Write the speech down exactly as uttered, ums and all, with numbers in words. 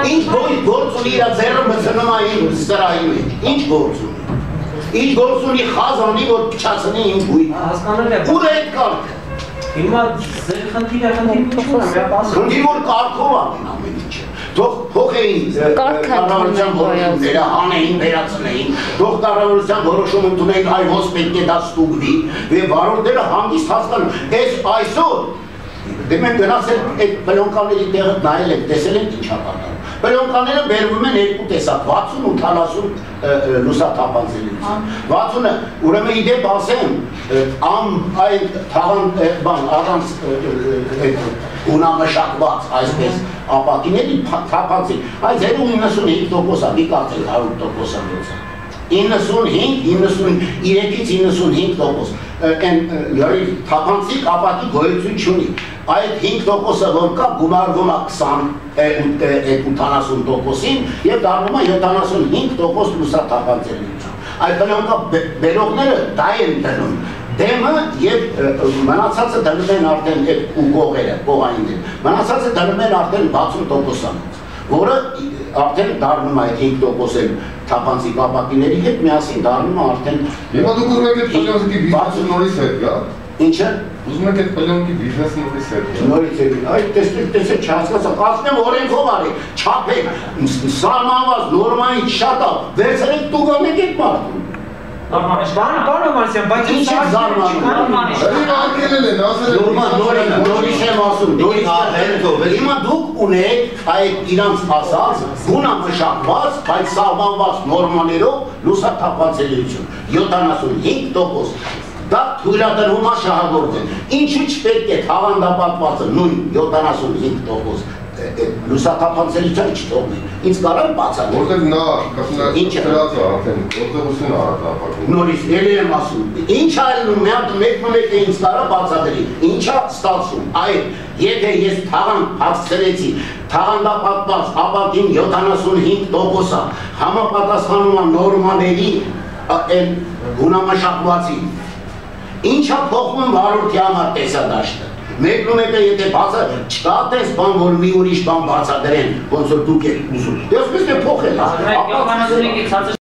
Ինչ գործ ունի իր ձեռը մտցնում է իմ սրահի մեջ։ Ինչ գործ ունի։ Ինչ գործ ունի խազանի, որ փչացնի իմ բույնը։ Ուր է այդ կարգը։ Հիմա ձեր խնդիրը խնդիրը ինչու՞ն է, խնդիր որ կարգով անեն ամեն ինչը։ Թող փոխեին կառավարության որոշումները, հանեին, վերացնեին, թող կառավարության որոշում ընդունեին, այ ոնց պետք է դա ստուգվի, եւ վարորդները հանգիստ հասկանում, այս այսօր դե մենք գնացել այդ պլյոնկաների տեղը նայել ենք, տեսել ենք ինչ ա պատահում։ Պլյոնկաները բերվում են երկու տեսակ, վաթսուն ու թալասուն լուսաթափանցելուց։ վաթսունը ուրեմն իդեպ ասեմ, ամ այդ թաղան բան առանց ունամշակված այսպես ապակիների թափանցի, այս իննսունհինգ տոկոս է, մի կարծել հարյուր տոկոս է իննսունհինգ, իննսունհինգից իննսունհինգ տոկոս թափանցիկ ապակի գոյություն չունի, այդ հինգ տոկոսը որ կա գումարվում է ութանասուն տոկոսին և դառնում է յոթանասունհինգ տոկոս լուսաթափանցելիության, այդ պլյոնկա բերողները դա են դնում դեմը և մնացածը դնում են արդեն ուղողերը, կողայինները, մնացածը դնում են արդեն վաթսուն տոկոսանոց, որը արդեն դառնում է այդ հինգ տոկոսել թափանցիկ ապակիների հետ միասին դառնում է արդեն Հիմա դուք ուզում եք այդ պլյոնկի բիզնեսը նորից հետ գա։ Ինչը։ Ուզում եք այդ պլյոնկի բիզնեսը նորից հետ գա։ Նորից հետ։ Այդ տեսեք, տեսեք չհասկացա, ասնեմ օրենքով արի, չափեք, սահմանված նորմայից շատ է, վերցրեք տուգանեք այդ մարդուն։ Պարոն Մանսյան, բայց ինչ եք զարմանում։ Նորից եմ ասում, հիմա դուք ունեք այդ իրանց ասած գունամշակված, բայց սահմանված նորմաներով լուսաթափանցելիություն, յոթանասունհինգ տոկոս, դա թույլատրվում է շահագործել, ինչու չպետք է թաղանդապատվածը նույն յոթանասունհինգ տոկոս լուսաթափանցելիության չթողնի, ինձ կարող բացատրել։ Որտեղ նա կասնարած է արդեն, գործողություն արած ապակում։ Նորից ելի եմ ասում, ինչ այլնում, մեկ-մեկ է ինձ կարող բացատրի, ինչ է ստացվում, այլ եթե ես թաղան հասցրեցի, թաղանդապատված ապակին յոթանասունհինգ տոկոսը համապատասխանում է նորմաների գունամշակվածին, ինչ է փոխվում վարորդի համար տեսադաշտը։ Մեկն ու մեկը եթե բացա, չկա տես բան, որ մի ուրիշ բան բացադրեն, ոնց որ դուք եք ուզում։ Դե ասպես է փոխել։ յոթանասունհինգից ցածր